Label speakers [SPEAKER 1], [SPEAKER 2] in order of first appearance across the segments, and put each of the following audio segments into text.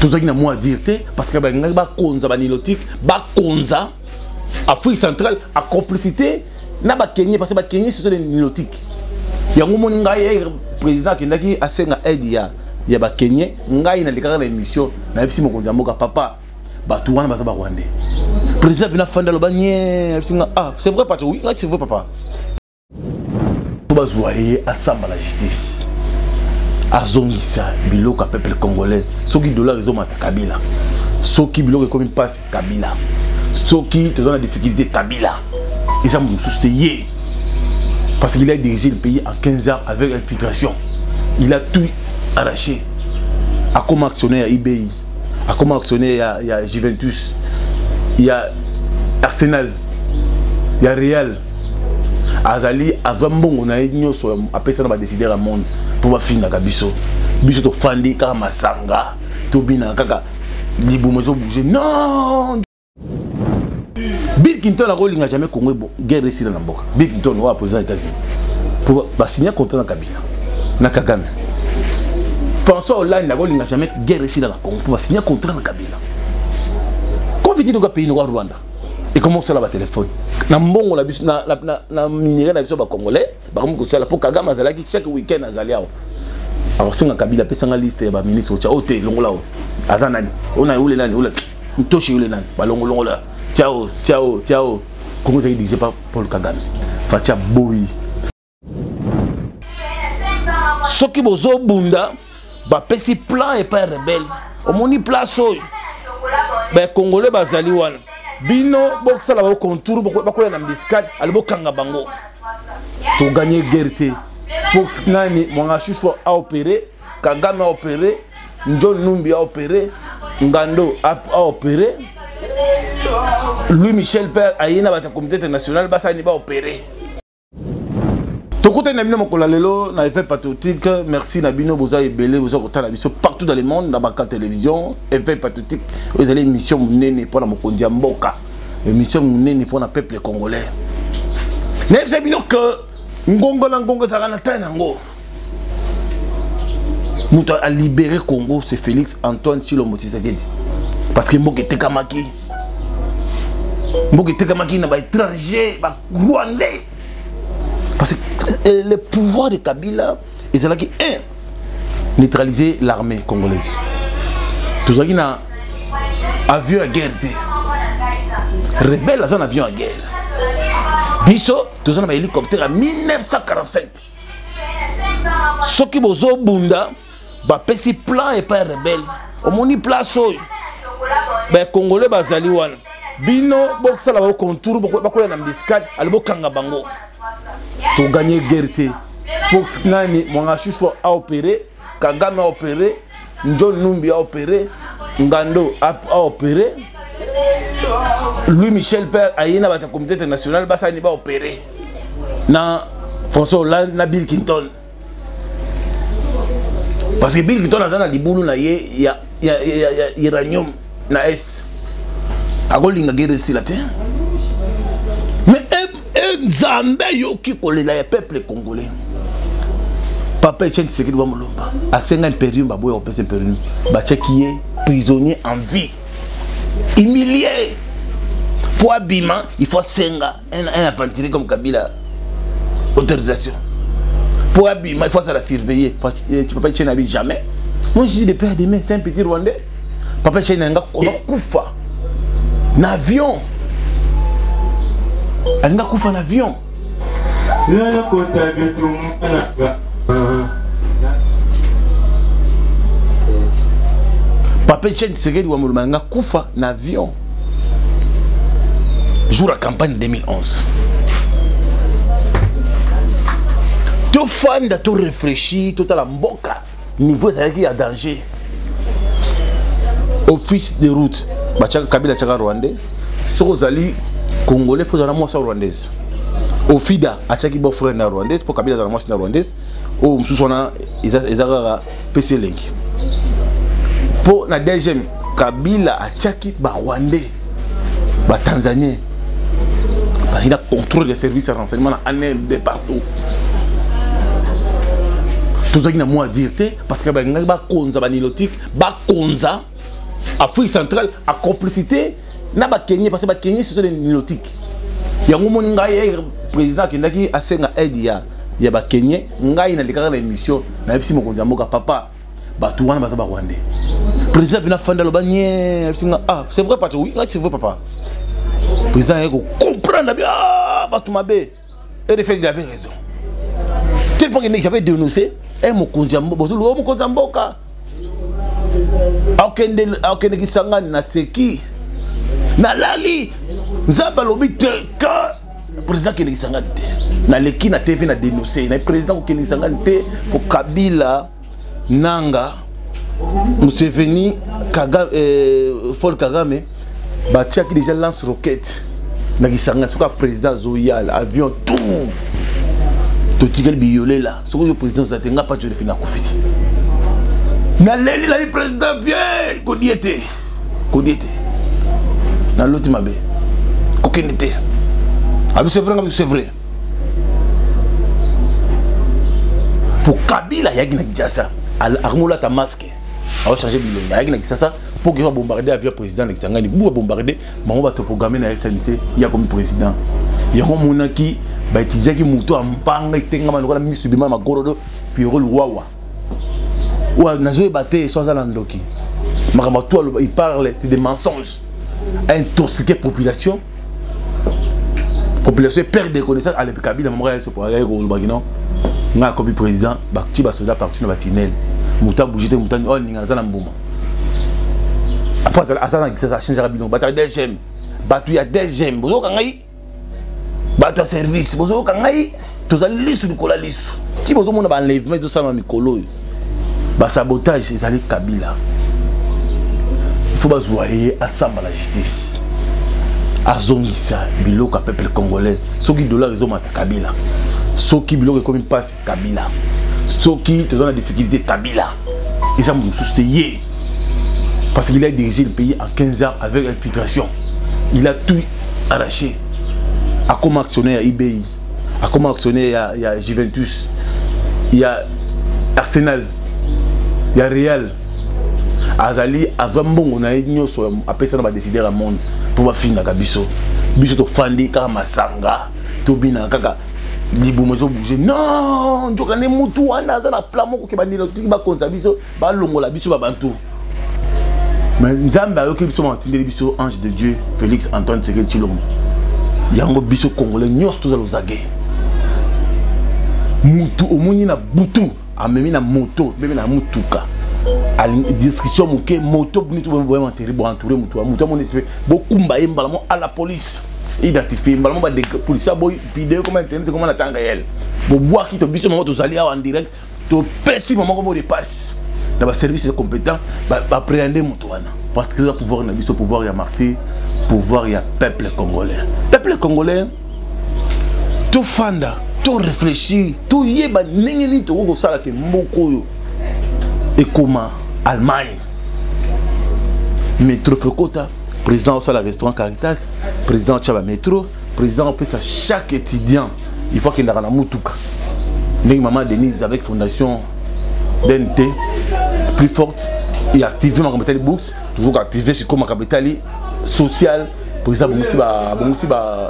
[SPEAKER 1] Tout ça qui n'a moins à dire, parce que ba konza ba nilotique, ba konza Afrique centrale a complicité na ba Kenya parce que ba Kenya ce sont des nilotiques. Yango moninga ye président qui ndaki asenga aide ya ba Kenya ngai na likaka na émission na bisi mokonza mboka papa ba tuwana baza ba Rwandais. Président bina fanda lo banye ah c'est vrai papa oui c'est vrai papa. Ba zoyer asamba la justice. Azongisa biloko peuple congolais soki dollar ezomata Kabila soki biloko comme passe Kabila soki te donne la difficulté Kabila et ça me soutient parce qu'il a dirigé le pays en 15 ans avec infiltration. Il a tout arraché. A comme actionnaire IBI, a comme actionnaire il y a Juventus, il y a Arsenal, il y a Real. Azali avant bon on a une so après ça on va décider à monde pour finir na biso biso to fandi kaka masanga to bina kaka libumezo bouger non Bill Clinton a rolling jamais Congo guerre ici dans la mboka Bill Clinton wa président des États-Unis pour signer contrat na Kabila na Kagame François Hollande a rolling jamais guerre ici dans la Congo pour signer contrat na Kabila quand vient le pays noir Rwanda et comment ça la téléphone na mbongo la biso na minéraux na biso ba congolais ba comme ko sala pour Kagame azalaki chaque week-end azali awo alors singa Kabila pesa nga liste ya ba ministre cha ote longola o azanani ona ule nani ule mtoshi ule nani ba longola ciao ciao ciao comment ça dirigé par Paul Kagame fatia boyi soki bozo bunda ba pesi plan et pas rebelle au moni place oyo ba congolais bazali wana bino boxa la contour bakoya na biscuit alibo kanga bango to gagner guerre pour nani mwanga shushwa a opérer Kagame a opérer John Numbi a opérer Ngando a opérer Louis Michel Père ayina ba comité international basani ba opérer to côté na bino mokola lelo na effet patriotique merci na bino boza ebele boza kotala biso partout dans le monde na ba télévision effet patriotique vous allez émission munene pour na mokondia mboka émission munene pour na peuple congolais mais c'est bino que ngongo na ngongo za na tana ngo muto a libéré Congo c'est Félix Antoine Tshilombo Tshisekedi parce que mboka tekamaki na ba étranger ba rwandais parce que le pouvoir de Kabila ils ont qui neutraliser l'armée congolaise tout ça qui na avion à guerre rebelle un avion à guerre biso tout ça na hélicoptère à 1945 soki bozo bunda ba pesi plan et pas rebelle au moni place oyo ba congolais bazali wana bino boxa la contour bakoya na biscuit alibo kanga bango to gagner guerre pour nani mwanga shushwa a opérer Kagame a opérer John Numbi a opérer Ngando a opérer Louis Michel Père ayina ba comité international basani ba opérer na François Hollande na Bill Clinton parce que Bill Clinton azana libulu na ye ya uranium na est agolinga guerre ici la terre mais Nzambe yoki kolela ya peuple congolais papa Etienne Tshisekedi wa Mulumba a 5 impérium ba boya opese impérium ba tcheki prisonnier en vie humilié pour abima il faut senga un aventurier comme Kabila autorisation pour abima il faut ça la surveiller tu papa Etienne n'habite jamais moi je dis de père de main c'est un petit Rwandais papa Etienne nga kufa na avion elle n'a qu'un avion. Papa Etienne Tshisekedi wa Mulumba n'a qu'un avion. Jour à campagne 2011. Tout fan de tout réfléchir, tout à la mboka. Niveau ça qui a danger. Office de route. Bachaka Kabila Tchaka Rwandais. Sozali Congolais faut avoir moi rwandaise. Au FIDA a chaki bon frère na rwandaise pour Kabila za moi na rwandaise. Au msusona izara PC link. Pour na deuxième Kabila a chaki ba rwandais ba tanzanien. Parce qu'il a contrôle des services de renseignement en de partout. Tout ça qui n'a moins à dire, parce que Bakonza, Banilotique, Bakonza, Afrique centrale, à complicité, n'a pas Kenya, parce que Kenya, ce sont des nilotiques. Il y a un moment où le président qui a fait aide, il y a Kenya, il a déclaré l'émission, il a dit que papa, tout le monde va Rwandais. Le président a fait le bagné, c'est vrai, papa, oui, c'est vrai, papa. Le président a comprendre, tout ma bé. Et de fait, il avait raison. Tellement que j'avais dénoncé, et mon konjambo, mon konjamboka. Aukende kisangani na seki. Na lali. Nzaba lobi te ka. Président kende kisangani te. Na leki na TV na dénoncé. Na président kende kisangani te pour Kabila Nanga. Museveni Kagame Paul Kagame. Batia qui déjà lance roquette. Na kisangani soka président Zoyal avion tout. Totigal biolé là, ce que le président Zatenga pas de fina kofiti. Na leli la président vient, kodiete. Na l'autre mabe. Kokenete. Ah c'est vrai. Pour Kabila yagi na Kinshasa, armola ta masque. A changer bilon. Yagi na Kinshasa pour qu'il va bombarder avion président de Kisangani. Pour bombarder, maman va te programmer na RTNC, il y a comme président. Il y a un monarchie baitizaki muto ampanga itenga manokola ministre bima magorodo puis rôle wawa wa nazo baté sans alandoki makamatu il parle c'est des mensonges intoxiquer population perd des connaissances à l'Ekabila maman c'est pour aller au bagino nga comme président bakti ba soldat partout na batinel muta bougité muta on ninga za na mbuma après ça ça change rapidement bataille des gemmes batu ya des gemmes bozo kangai Bata service, bozo kangai, tous allez lisu du kola lisu. Si bozo mona ba enlèvement tout ça ma mikolo. Ba sabotage c'est allé Kabila. Il faut bazoyer ensemble la justice. Azongisa biloko peuple congolais. Soki dollar ils ont ma Kabila. Soki biloko comme passe Kabila. Soki te donne la difficulté Kabila. Et ça me soutient. Parce qu'il a dirigé le pays en 15 ans avec infiltration. Il a tout arraché. A comme actionnaire à IBI, a comme actionnaire il y a Juventus, il y a Arsenal, il y a Real. Azali avant bon on a une chose après ça on va décider à monde pour finir na biso. Biso to fandi ka masanga, to bina kaka libu mozo bouger. Non, njokane mutu wana za na plan moko ke bandilo tiki ba konza biso, ba longola biso ba bantu. Mais Nzambe ayoki biso matindeli biso ange de Dieu Félix Antoine Tshisekedi Tshilombo. Yango biso congolais nyos tous les zagé mutu omoni na butu amemi na moto bebe na mutuka a description moke moto bunitu vraiment terrible entouré mutu mon esprit bokumba yembala mo à la police identifier mbala mo ba de police boy vidéo comment internet comment na tanga yel bo bois qui to biso mo to zali en direct to pesi mo ko bo de passe dans ba service compétent ba appréhender mutu wana parce que le pouvoir na biso pouvoir ya martyr pouvoir ya peuple congolais. Peuple congolais, tout fanda, tout réfléchir, tout yeba ningeni to ko sala ke mboko et comment Allemagne. Métro Fekota, président au restaurant Caritas, président Chaba Métro, président en plus à chaque étudiant, il faut qu'il y ait la mutuka. Maman Denise avec fondation DNT plus forte et activer ma capital books, toujours activer sur comme capital social. Président Bongisi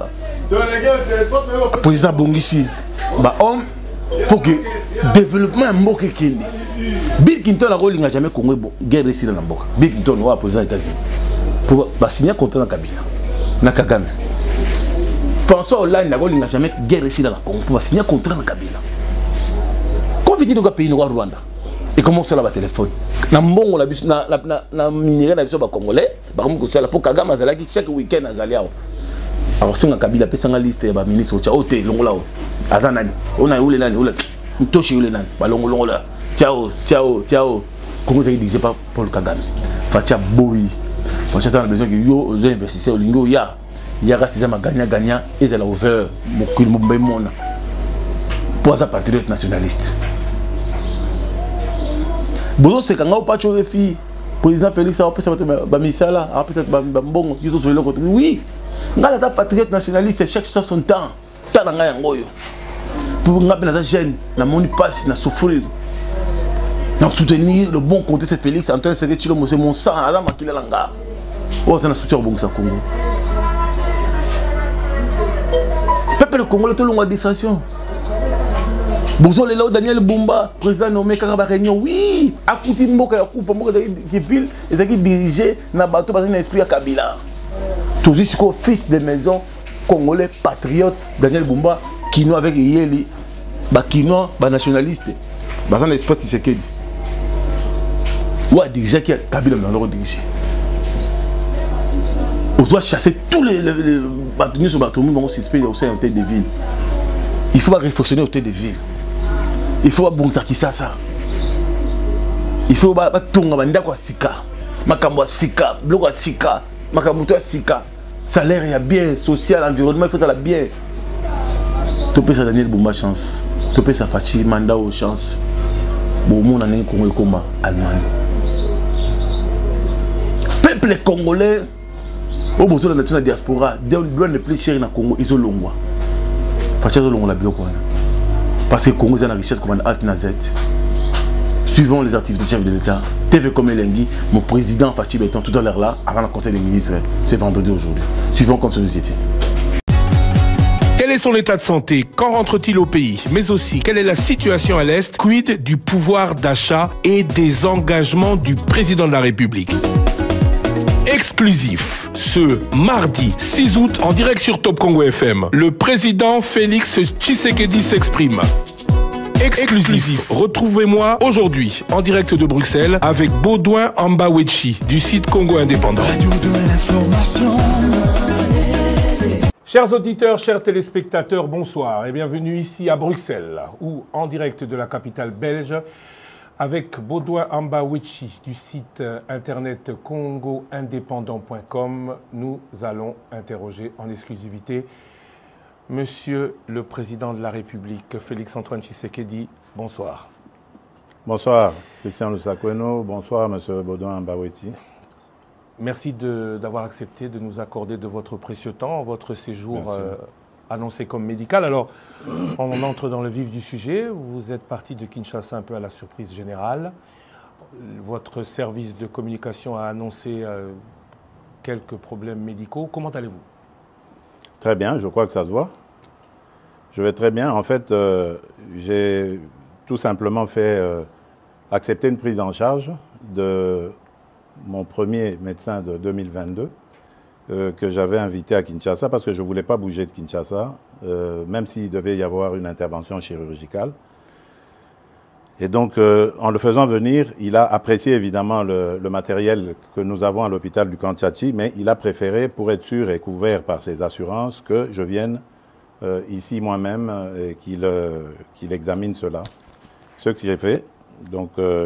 [SPEAKER 1] président Bongisi homme pour que développement mboka kende Bill Clinton a rolling jamais Congo guerre ici dans mboka Bill Clinton wa président des États-Unis pour signer contrat na Kabila na Kagame François Hollande a rolling jamais guerre ici dans la Congo pour signer contrat na Kabila quand vit dans pays noir Rwanda et comment ça la téléphone na mbongo la biso na minéraux na biso ba congolais ba comme ça pour Kagame azalaki chaque week-end azali awo alors si on a Kabila pesa nga liste ya ba ministre cha ote longola o azanani ona ule nani ule mtoshi ule nani ba longola ciao comment ça dirigé par Paul Kagame facha boy facha ça a besoin que yo aux investisseurs lingo ya kasi ma gagnant et ça la ouvert mokili mbembe mona pour sa patriote nationaliste. Bozo c'est quand on patcho refi président Félix a peut être ba misala a peut être ba mbongo ils sont le côté oui ngala ta patriote nationaliste chaque chose son temps ta nga yango yo pour nga na jeune na moni passe na souffrir Donc soutenir le bon côté, c'est Félix Antoine Tshisekedi Tshilombo, c'est mon sang, Adam Makila Langa. Oh, c'est un soutien au Bongsa Congo. Peuple congolais, tout le monde a distraction. Bonjour, les Daniel Bumba, président nommé Karaba Réunion. Oui, à côté de Mboka, qui ville, et qui dirigé dans le bateau, parce qu'il y a un esprit à Kabila. Tout juste, fils de maison congolais, patriote, Daniel Bumba, Kino avec Yeli, Kino, nationaliste. Dans un esprit de Tshisekedi. Ouais, déjà qui a Kabila, mais on l'a dirigé. On doit chasser tous les bâtonniers sur le bateau, on s'inspire au sein de ville. Il faut réflexionner au sein de ville. Il faut bon ça. Il faut tonga banda kwa sika. Makambo sika, bloko sika, makambo to sika. Salaire ya bien, social, environnement, il faut la bien. Topé ça Daniel Bumba chance. Topé ça Fachi Manda au chance. Bon monde en Congo comme Allemagne. Peuple congolais au besoin de la diaspora, doit ne plus cher na Congo, ils ont longwa. Fachi zo longwa la biloko. Parce que le Congo a une richesse comme un Alt Nazet. Suivant les activités chefs de l'État, TV comme Elengi, mon président Fachi Béton tout à l'heure là, avant le Conseil des ministres, c'est vendredi aujourd'hui. Suivant comme société.
[SPEAKER 2] Quel est son état de santé? Quand rentre-t-il au pays? Mais aussi, quelle est la situation à l'Est? Quid du pouvoir d'achat et des engagements du président de la République? Exclusif, ce mardi 6 août, en direct sur Top Congo FM, le président Félix Tshisekedi s'exprime. Exclusif. Retrouvez-moi aujourd'hui en direct de Bruxelles avec Baudouin Ambawechi du site Congo Indépendant. Radio de l'information. Chers auditeurs, chers téléspectateurs, bonsoir et bienvenue ici à Bruxelles ou en direct de la capitale belge avec Baudouin Ambawechi du site internet congoindépendant.com. Nous allons interroger en exclusivité Monsieur le Président de la République, Félix-Antoine Tshisekedi. Bonsoir.
[SPEAKER 3] Bonsoir, Christian Lusakweno. Bonsoir, Monsieur Baudouin Ambawechi.
[SPEAKER 2] Merci d'avoir accepté de nous accorder de votre précieux temps, votre séjour annoncé comme médical. Alors, on entre dans le vif du sujet. Vous êtes parti de Kinshasa un peu à la surprise générale. Votre service de communication a annoncé quelques problèmes médicaux. Comment allez-vous?
[SPEAKER 3] Très bien, je crois que ça se voit. Je vais très bien. En fait, j'ai tout simplement fait accepter une prise en charge de mon premier médecin de 2022 que j'avais invité à Kinshasa parce que je ne voulais pas bouger de Kinshasa, même s'il devait y avoir une intervention chirurgicale. Et donc, en le faisant venir, il a apprécié évidemment le matériel que nous avons à l'hôpital du Kantiachi, mais il a préféré, pour être sûr et couvert par ses assurances, que je vienne ici moi-même et qu'il examine cela. Ce que j'ai fait. Donc,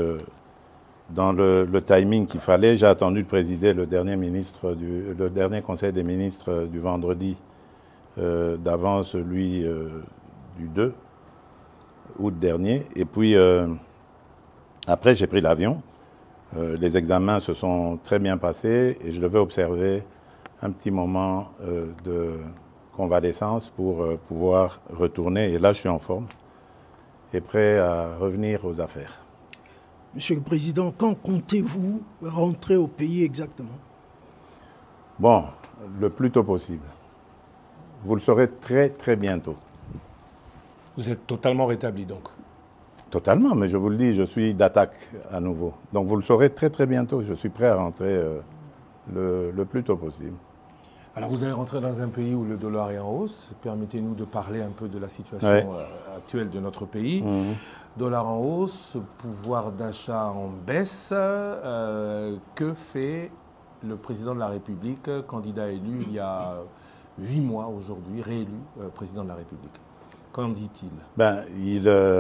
[SPEAKER 3] dans le timing qu'il fallait, j'ai attendu de présider le dernier conseil des ministres du vendredi d'avant celui du 2 août dernier. Et puis, après, j'ai pris l'avion. Les examens se sont très bien passés et je devais observer un petit moment de convalescence pour pouvoir retourner. Et là, je suis en forme et prêt à revenir aux affaires.
[SPEAKER 4] Monsieur le Président, quand comptez-vous rentrer au pays exactement?
[SPEAKER 3] Bon, le plus tôt possible. Vous le saurez très, très bientôt.
[SPEAKER 2] Vous êtes totalement rétabli donc?
[SPEAKER 3] Totalement, mais je vous le dis, je suis d'attaque à nouveau. Donc vous le saurez très, très bientôt. Je suis prêt à rentrer le plus tôt possible.
[SPEAKER 2] Alors vous allez rentrer dans un pays où le dollar est en hausse. Permettez-nous de parler un peu de la situation actuelle de notre pays. Dollar en hausse, pouvoir d'achat en baisse. Que fait le président de la République, candidat élu il y a 8 mois aujourd'hui, réélu président de la République? Qu'en dit-il?
[SPEAKER 3] Il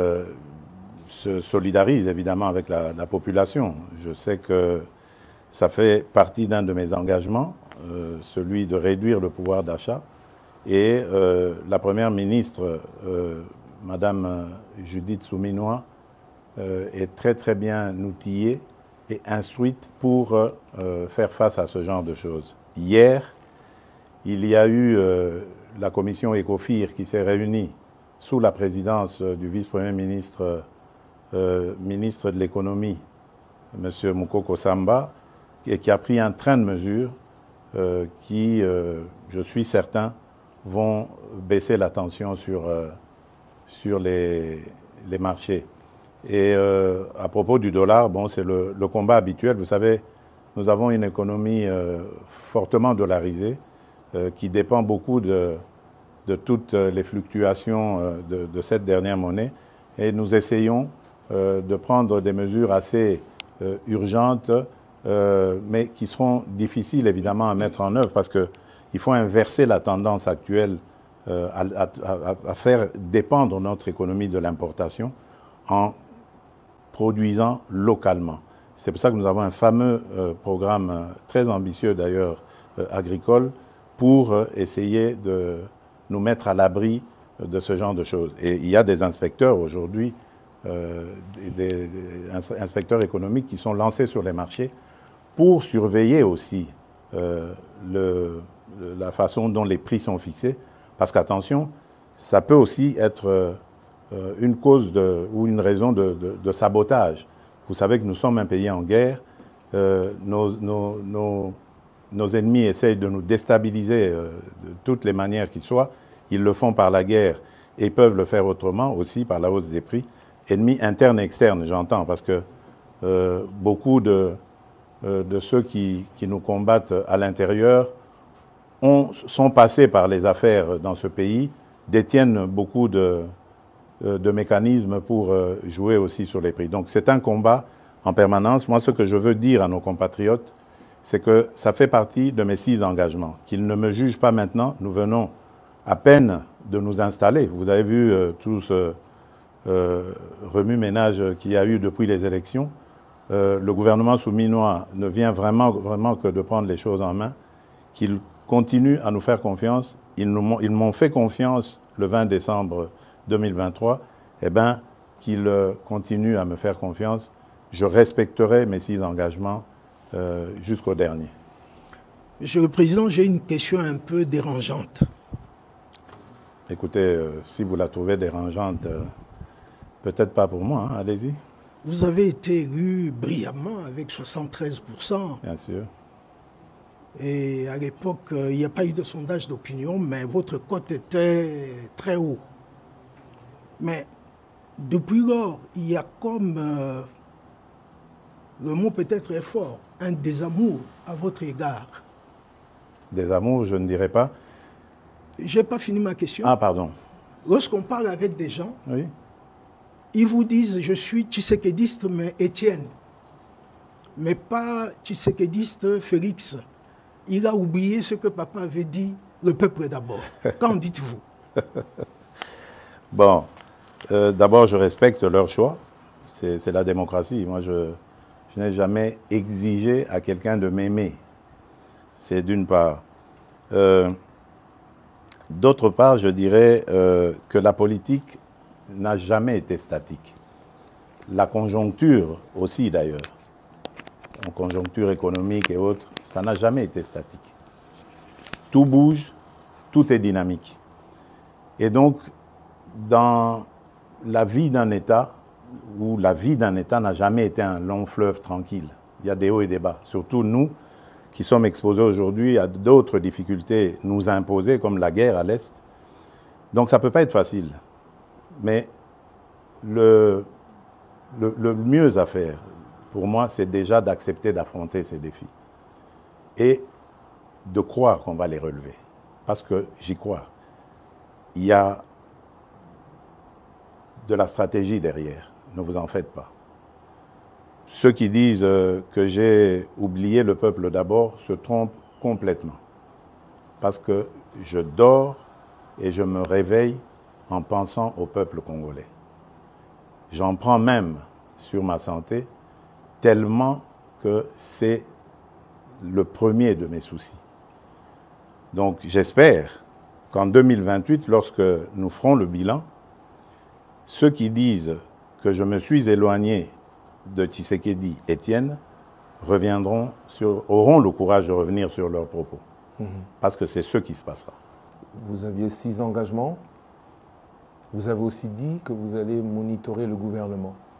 [SPEAKER 3] se solidarise évidemment avec la population. Je sais que ça fait partie d'un de mes engagements, celui de réduire le pouvoir d'achat. Et la Première ministre, Madame Judith Souminois, est très très bien outillée et instruite pour faire face à ce genre de choses. Hier, il y a eu la commission ECOFIR qui s'est réunie sous la présidence du vice-premier ministre ministre de l'économie, M. Moukoko Samba, et qui a pris un train de mesures qui, je suis certain, vont baisser la tension sur les marchés. Et à propos du dollar, bon, c'est le combat habituel. Vous savez, nous avons une économie fortement dollarisée qui dépend beaucoup de toutes les fluctuations de cette dernière monnaie. Et nous essayons de prendre des mesures assez urgentes, mais qui seront difficiles évidemment à mettre en œuvre parce qu'il faut inverser la tendance actuelle à faire dépendre notre économie de l'importation en produisant localement. C'est pour ça que nous avons un fameux programme très ambitieux d'ailleurs agricole pour essayer de nous mettre à l'abri de ce genre de choses. Et il y a des inspecteurs aujourd'hui, des inspecteurs économiques qui sont lancés sur les marchés pour surveiller aussi la façon dont les prix sont fixés. Parce qu'attention, ça peut aussi être une cause ou une raison de sabotage. Vous savez que nous sommes un pays en guerre. Nos ennemis essayent de nous déstabiliser de toutes les manières qu'ils soient. Ils le font par la guerre et peuvent le faire autrement aussi par la hausse des prix. Ennemis internes et externes, j'entends, parce que beaucoup de ceux qui nous combattent à l'intérieur sont passés par les affaires dans ce pays, détiennent beaucoup de mécanismes pour jouer aussi sur les prix. Donc c'est un combat en permanence. Moi, ce que je veux dire à nos compatriotes, c'est que ça fait partie de mes 6 engagements. Qu'ils ne me jugent pas maintenant. Nous venons à peine de nous installer. Vous avez vu tout ce remue-ménage qu'il y a eu depuis les élections. Le gouvernement souminois ne vient vraiment que de prendre les choses en main. Qu'ils continuent à nous faire confiance. Ils m'ont fait confiance le 20 décembre 2023. Eh bien, qu'ils continuent à me faire confiance. Je respecterai mes 6 engagements jusqu'au dernier.
[SPEAKER 4] Monsieur le Président, j'ai une question un peu dérangeante.
[SPEAKER 3] Écoutez, si vous la trouvez dérangeante, peut-être pas pour moi, hein, allez-y.
[SPEAKER 4] Vous avez été élu brillamment avec 73%.
[SPEAKER 3] Bien sûr.
[SPEAKER 4] Et à l'époque, il n'y a pas eu de sondage d'opinion, mais votre cote était très haut. Mais depuis lors, il y a comme, le mot peut-être est fort, un désamour à votre égard.
[SPEAKER 3] Désamour, je ne dirais pas.
[SPEAKER 4] Je n'ai pas fini ma question.
[SPEAKER 3] Ah, pardon.
[SPEAKER 4] Lorsqu'on parle avec des gens,
[SPEAKER 3] oui.
[SPEAKER 4] Ils vous disent « je suis tshisekédiste, mais Étienne », mais pas tshisekédiste Félix. Il a oublié ce que papa avait dit, le peuple d'abord. Qu'en dites-vous?
[SPEAKER 3] Bon, d'abord, je respecte leur choix. C'est la démocratie. Moi, je n'ai jamais exigé à quelqu'un de m'aimer. C'est d'une part. D'autre part, je dirais que la politique n'a jamais été statique. La conjoncture aussi, d'ailleurs, en conjoncture économique et autres, ça n'a jamais été statique. Tout bouge, tout est dynamique. Et donc, dans la vie d'un État, où la vie d'un État n'a jamais été un long fleuve tranquille, il y a des hauts et des bas. Surtout nous, qui sommes exposés aujourd'hui à d'autres difficultés nous imposées, comme la guerre à l'Est. Donc ça ne peut pas être facile. Mais le mieux à faire, pour moi, c'est déjà d'accepter d'affronter ces défis. Et de croire qu'on va les relever. Parce que j'y crois. Il y a de la stratégie derrière. Ne vous en faites pas. Ceux qui disent que j'ai oublié le peuple d'abord se trompent complètement. Parce que je dors et je me réveille en pensant au peuple congolais. J'en prends même sur ma santé tellement que c'est le premier de mes soucis. Donc j'espère qu'en 2028, lorsque nous ferons le bilan, ceux qui disent que je me suis éloigné de Tshisekedi Étienne auront le courage de revenir sur leurs propos. Parce que c'est ce qui se passera.
[SPEAKER 2] Vous aviez 6 engagements. Vous avez aussi dit que vous allez monitorer le gouvernement.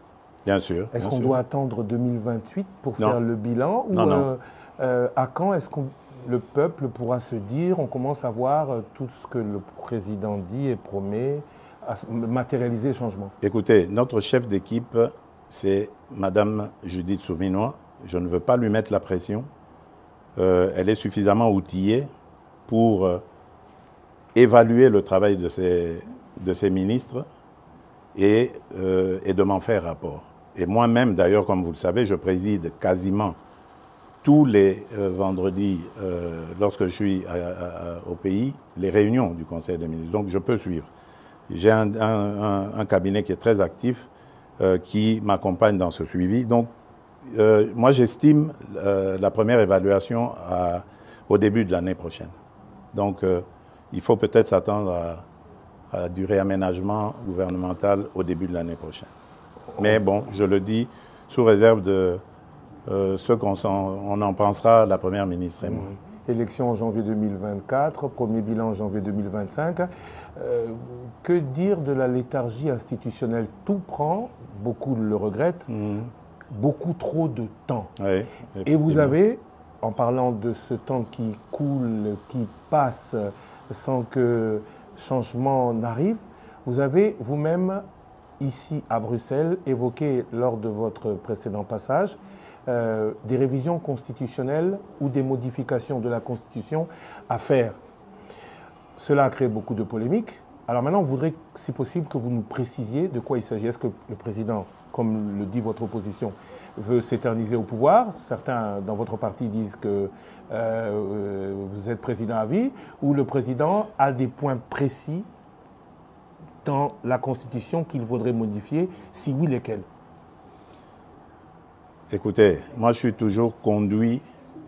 [SPEAKER 3] Bien sûr.
[SPEAKER 2] Est-ce qu'on doit attendre 2028 pour faire le bilan?
[SPEAKER 3] Non, non.
[SPEAKER 2] À quand est-ce que le peuple pourra se dire, on commence à voir tout ce que le président dit et promet, à matérialiser le changement?
[SPEAKER 3] Écoutez, notre chef d'équipe, c'est Madame Judith Souminois. Je ne veux pas lui mettre la pression. Elle est suffisamment outillée pour évaluer le travail de ses ministres et de m'en faire rapport. Et moi-même, d'ailleurs, comme vous le savez, je préside quasiment tous les vendredis, lorsque je suis au pays, les réunions du Conseil des ministres. Donc, je peux suivre. J'ai un cabinet qui est très actif, qui m'accompagne dans ce suivi. Donc, moi, j'estime la première évaluation au début de l'année prochaine. Donc, il faut peut-être s'attendre à du réaménagement gouvernemental au début de l'année prochaine. Mais bon, je le dis sous réserve de ce qu'on en pensera, la Première ministre et moi.
[SPEAKER 2] Élection en janvier 2024, premier bilan en janvier 2025. Que dire de la léthargie institutionnelle? Tout prend, beaucoup le regrettent, beaucoup trop de temps.
[SPEAKER 3] Oui,
[SPEAKER 2] et vous avez, en parlant de ce temps qui coule, qui passe sans que changement n'arrive, vous avez vous-même, ici à Bruxelles, évoqué lors de votre précédent passage, des révisions constitutionnelles ou des modifications de la Constitution à faire. Cela a créé beaucoup de polémiques. Alors maintenant, on voudrait, si possible, que vous nous précisiez de quoi il s'agit. Est-ce que le président, comme le dit votre opposition, veut s'éterniser au pouvoir? Certains dans votre parti disent que vous êtes président à vie, ou le président a des points précis dans la Constitution qu'il vaudrait modifier, si oui, lesquels?
[SPEAKER 3] Écoutez, moi je suis toujours conduit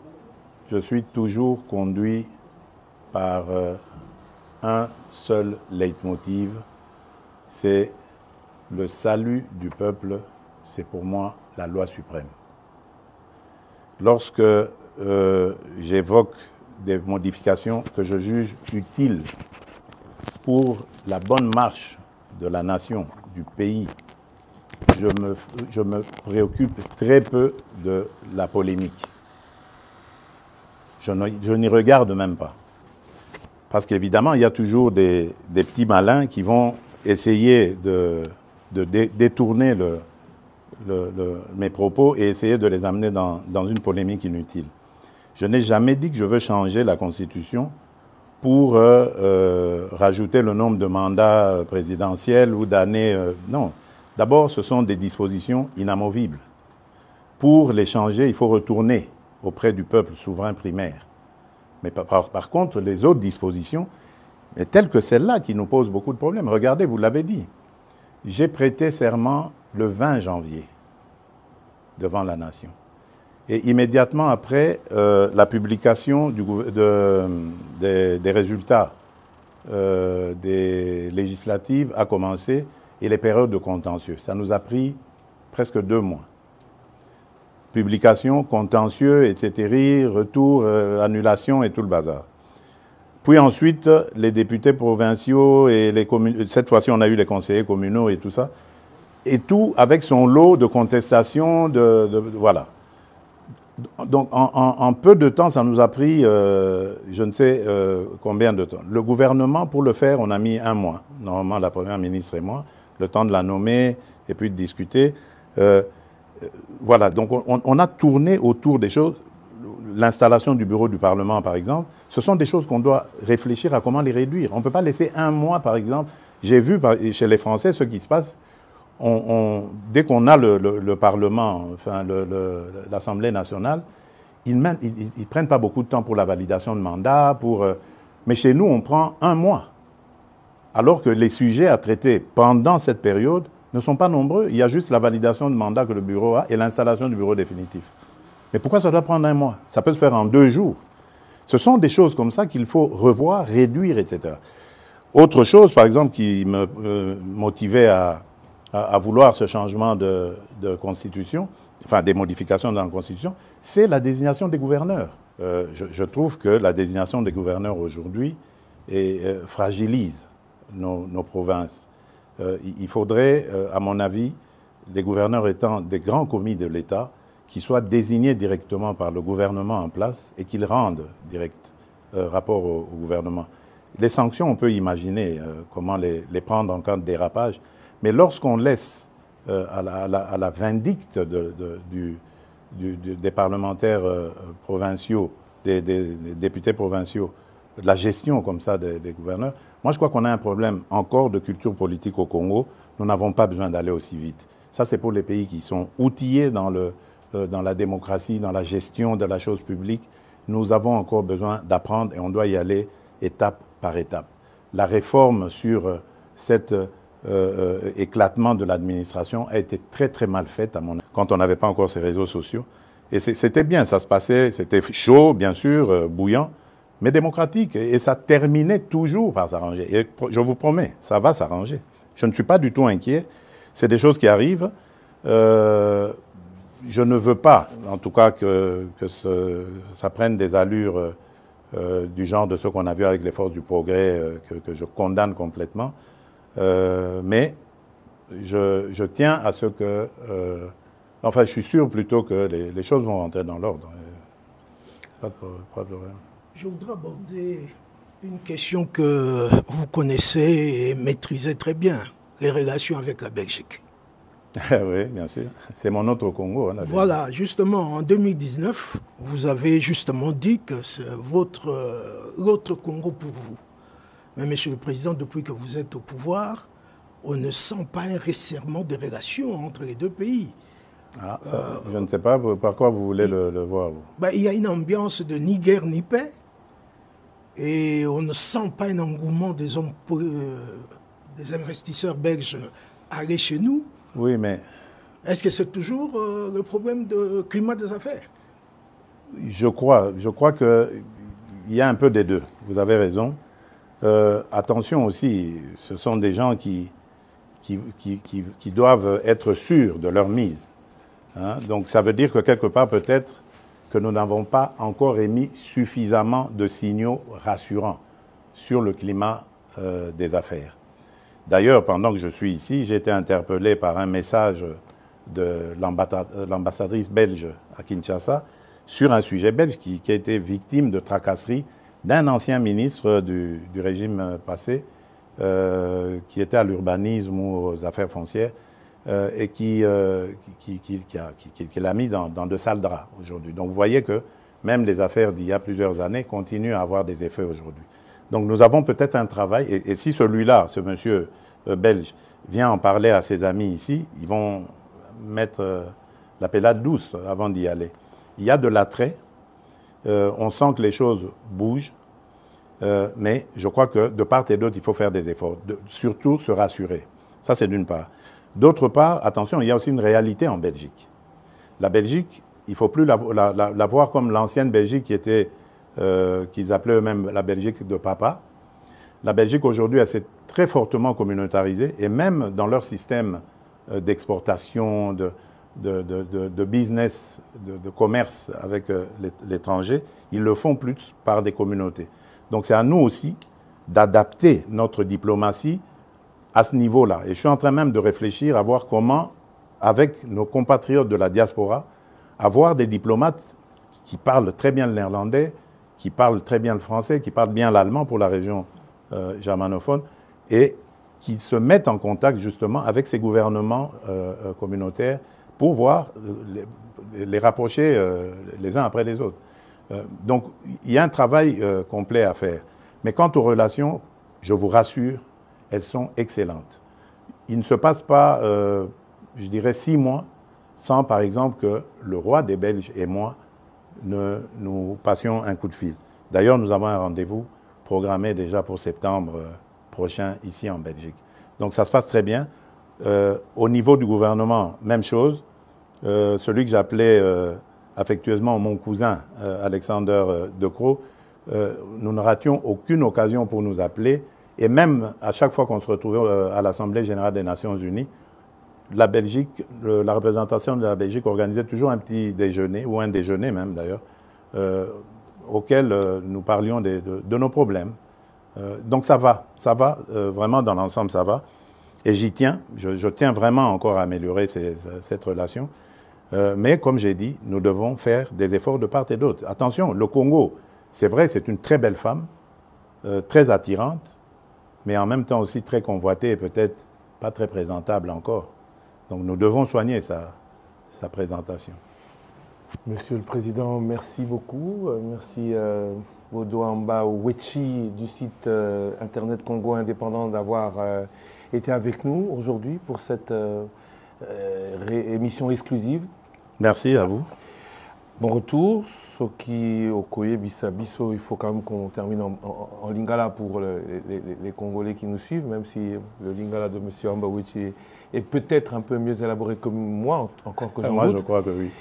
[SPEAKER 3] par un seul leitmotiv, c'est le salut du peuple, c'est pour moi la loi suprême. Lorsque j'évoque des modifications que je juge utiles pour la bonne marche de la nation, du pays, je me préoccupe très peu de la polémique. Je n'y regarde même pas. Parce qu'évidemment, il y a toujours des petits malins qui vont essayer de détourner mes propos et essayer de les amener dans une polémique inutile. Je n'ai jamais dit que je veux changer la Constitution pour rajouter le nombre de mandats présidentiels ou d'années. Non. D'abord, ce sont des dispositions inamovibles. Pour les changer, il faut retourner auprès du peuple souverain primaire. Mais par contre, les autres dispositions, telles que celle-là, qui nous posent beaucoup de problèmes. Regardez, vous l'avez dit, j'ai prêté serment le 20 janvier devant la nation. Et immédiatement après, la publication des résultats des législatives a commencé et les périodes de contentieux. Ça nous a pris presque 2 mois. Publication, contentieux, etc., retour, annulation et tout le bazar. Puis ensuite, les députés provinciaux et les communes, cette fois-ci on a eu les conseillers communaux et tout ça, et tout avec son lot de contestations, voilà. Donc en peu de temps, ça nous a pris je ne sais combien de temps. Le gouvernement, pour le faire, on a mis 1 mois. Normalement, la Première ministre et moi, le temps de la nommer et puis de discuter. Voilà, donc on a tourné autour des choses. L'installation du bureau du Parlement, par exemple, ce sont des choses qu'on doit réfléchir à comment les réduire. On ne peut pas laisser 1 mois, par exemple. J'ai vu chez les Français ce qui se passe. Dès qu'on a le Parlement, enfin l'Assemblée nationale, ils ne prennent pas beaucoup de temps pour la validation de mandat. Mais chez nous, on prend 1 mois. Alors que les sujets à traiter pendant cette période ne sont pas nombreux. Il y a juste la validation de mandat que le bureau a et l'installation du bureau définitif. Mais pourquoi ça doit prendre 1 mois? Ça peut se faire en 2 jours. Ce sont des choses comme ça qu'il faut revoir, réduire, etc. Autre chose, par exemple, qui me motivait à vouloir ce changement de constitution, enfin des modifications dans la constitution, c'est la désignation des gouverneurs. Je trouve que la désignation des gouverneurs aujourd'hui fragilise nos provinces. Il faudrait, à mon avis, les gouverneurs étant des grands commis de l'État, qui soient désignés directement par le gouvernement en place et qu'ils rendent direct rapport au gouvernement. Les sanctions, on peut imaginer comment les prendre en cas de dérapage, mais lorsqu'on laisse à la vindicte des parlementaires provinciaux, des députés provinciaux, la gestion comme ça des gouverneurs, moi je crois qu'on a un problème encore de culture politique au Congo. Nous n'avons pas besoin d'aller aussi vite. Ça c'est pour les pays qui sont outillés dans la démocratie, dans la gestion de la chose publique. Nous avons encore besoin d'apprendre et on doit y aller étape par étape. La réforme sur cet éclatement de l'administration a été très très mal faite à mon avis, quand on n'avait pas encore ces réseaux sociaux. Et c'était bien, ça se passait, c'était chaud bien sûr, bouillant, mais démocratique. Et ça terminait toujours par s'arranger. Et je vous promets, ça va s'arranger. Je ne suis pas du tout inquiet. C'est des choses qui arrivent. Je ne veux pas, en tout cas, que ça prenne des allures du genre de ce qu'on a vu avec les forces du progrès, que je condamne complètement. Mais je tiens à ce que... enfin, je suis sûr plutôt que les choses vont rentrer dans l'ordre. Pas de problème.
[SPEAKER 4] Je voudrais aborder une question que vous connaissez et maîtrisez très bien, les relations avec la Belgique.
[SPEAKER 3] Oui, bien sûr. C'est mon autre Congo. Hein,
[SPEAKER 4] voilà, justement, en 2019, vous avez justement dit que c'est l'autre Congo pour vous. Mais, Monsieur le Président, depuis que vous êtes au pouvoir, on ne sent pas un resserrement des relations entre les deux pays.
[SPEAKER 3] Ah, ça, je ne sais pas par quoi vous voulez le voir. Vous.
[SPEAKER 4] Ben, il y a une ambiance de ni guerre ni paix. Et on ne sent pas un engouement des investisseurs belges à aller chez nous.
[SPEAKER 3] Oui, mais...
[SPEAKER 4] Est-ce que c'est toujours le problème de climat des affaires?
[SPEAKER 3] Je crois qu'il y a un peu des deux. Vous avez raison. Attention aussi, ce sont des gens qui doivent être sûrs de leur mise. Hein? Donc ça veut dire que quelque part peut-être que nous n'avons pas encore émis suffisamment de signaux rassurants sur le climat des affaires. D'ailleurs, pendant que je suis ici, j'ai été interpellé par un message de l'ambassadrice belge à Kinshasa sur un sujet belge qui a été victime de tracasseries d'un ancien ministre du régime passé qui était à l'urbanisme ou aux affaires foncières et qui l'a mis dans de sales draps aujourd'hui. Donc vous voyez que même les affaires d'il y a plusieurs années continuent à avoir des effets aujourd'hui. Donc nous avons peut-être un travail, et si celui-là, ce monsieur belge, vient en parler à ses amis ici, ils vont mettre la pellade douce avant d'y aller. Il y a de l'attrait, on sent que les choses bougent, mais je crois que de part et d'autre, il faut faire des efforts, surtout se rassurer. Ça, c'est d'une part. D'autre part, attention, il y a aussi une réalité en Belgique. La Belgique, il ne faut plus la voir comme l'ancienne Belgique qui était, qu'ils appelaient eux-mêmes la Belgique de papa. La Belgique, aujourd'hui, elle s'est très fortement communautarisée, et même dans leur système d'exportation, de business, de commerce avec l'étranger, ils le font plus par des communautés. Donc c'est à nous aussi d'adapter notre diplomatie à ce niveau-là. Et je suis en train même de réfléchir à voir comment, avec nos compatriotes de la diaspora, avoir des diplomates qui parlent très bien le néerlandais, qui parlent très bien le français, qui parlent bien l'allemand pour la région germanophone, et qui se mettent en contact justement avec ces gouvernements communautaires pour voir les rapprocher les uns après les autres. Donc il y a un travail complet à faire. Mais quant aux relations, je vous rassure, elles sont excellentes. Il ne se passe pas, je dirais, 6 mois sans, par exemple, que le roi des Belges et moi nous passions un coup de fil. D'ailleurs, nous avons un rendez-vous programmé déjà pour septembre prochain ici en Belgique. Donc ça se passe très bien. Au niveau du gouvernement, même chose. Celui que j'appelais affectueusement mon cousin, Alexander De Croo, nous ne rations aucune occasion pour nous appeler. Et même à chaque fois qu'on se retrouvait à l'Assemblée générale des Nations Unies, la Belgique, la représentation de la Belgique organisait toujours un petit déjeuner, ou un déjeuner même d'ailleurs, auquel nous parlions de nos problèmes. Donc ça va vraiment dans l'ensemble ça va. Et j'y tiens, je tiens vraiment encore à améliorer cette relation. Mais comme j'ai dit, nous devons faire des efforts de part et d'autre. Attention, le Congo, c'est vrai, c'est une très belle femme, très attirante, mais en même temps aussi très convoitée et peut-être pas très présentable encore. Donc nous devons soigner sa présentation.
[SPEAKER 2] Monsieur le Président, merci beaucoup. Merci Bodoamba Wechi du site Internet Congo Indépendant d'avoir été avec nous aujourd'hui pour cette émission exclusive.
[SPEAKER 3] Merci à vous.
[SPEAKER 2] Bon retour. Soki Okoye Bisabiso, il faut quand même qu'on termine en lingala pour les Congolais qui nous suivent, même si le lingala de M. Ambawichi est peut-être un peu mieux élaboré que moi, encore que j'en doute.
[SPEAKER 3] Moi, je crois que oui.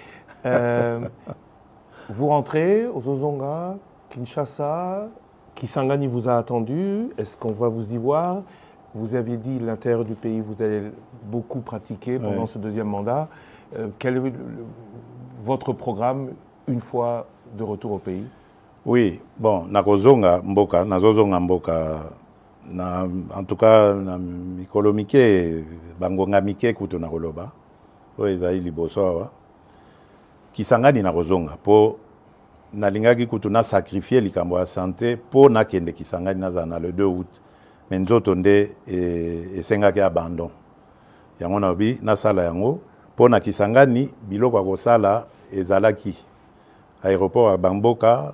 [SPEAKER 2] Vous rentrez aux Ozonga, Kinshasa, Kisangani vous a attendu. Est-ce qu'on va vous y voir? Vous aviez dit l'intérieur du pays, vous allez beaucoup pratiquer pendant ce deuxième mandat. Quel est votre programme une fois de retour au pays? Oui,
[SPEAKER 3] bon, nakozonga mboka, nazozonga mboka, en tout cas, na mikolo mike, bangonga mike kutu na koloba, o ezali liboso awa. Kisangani nakozonga, po nalingaki kutu na sacrifier likambo ya santé, po nakende Kisangani nazana le 2 août, mais nzoto nde esengaki abandon. Yango na obi, nasala yango, po na Kisangani, biloko akosala ezalaki. Aéroport à Bamboka,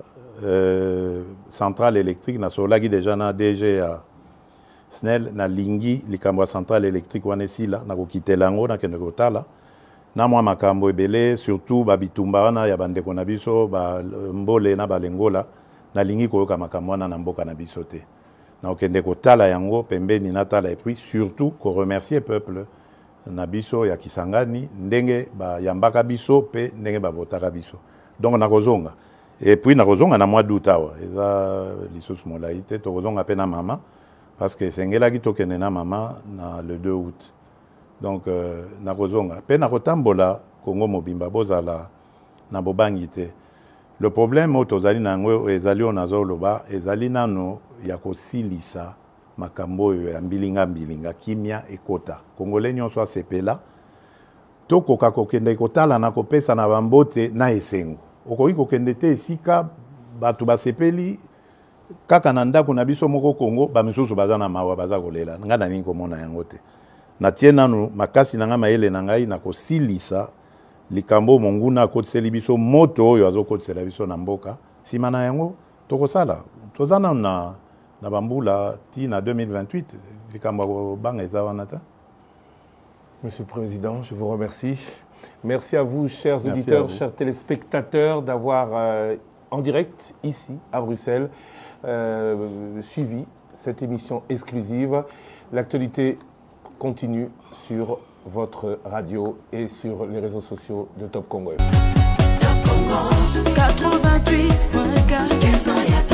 [SPEAKER 3] centrale électrique, na solaki déjà na DG à SNEL, na lingi, likambo centrale électrique wane sila, na kokite lango, na kende kotala. Na mwa makambo ebele, surtout babitumba wana ya bandeko na biso, mbole na balengola, na lingi koyoka makambo wana na mboka na biso te. Na kende kotala yango, pembeni na tala, et puis surtout, ko remercier peuple na biso ya Kisangani, ndenge ba yambaka biso, pe ndenge ba votaka biso. Donc nakozonga. Et puis nakozonga na mois d'août awa. Eza lisusu molaite tokozonga pe na mama parce que sengelaki tokende na mama na le 2 août. Donc nakozonga. Pe nakotambola Congo mobimba bozala na bobangi te. Le problème tozali nango ezali onazoloba ezali nano ya kosilisa makambo ya mbilinga kimia ekota. Congolais nyonso asepela tokoka kokende kotala na kopesa na bambote na esengo. Okoki kokende te esika batu basepeli kaka na ndako na biso moko Congo bamisusu baza na mawa baza kolela. Nga na nini komona yango te. Na tie nanu makasi na nga mayele na ngai na kosilisa likambo monguna akotiseli biso moto oyo azokotisela biso na mboka. Sima na yango tokosala. Tozana na bambula ti na 2028 likambo banga eza wana ta.
[SPEAKER 2] Monsieur le Président, je vous remercie. Merci à vous, chers auditeurs, chers téléspectateurs, d'avoir en direct, ici, à Bruxelles, suivi cette émission exclusive. L'actualité continue sur votre radio et sur les réseaux sociaux de Top Congo. Top Congo 88.4